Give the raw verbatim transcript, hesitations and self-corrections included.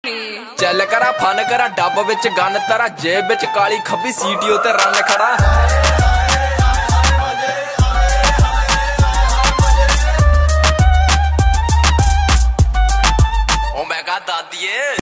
चल करा फन करा डब विच गन तरा जेब विच काली खब्बी सीटीओ ते रन खड़ा।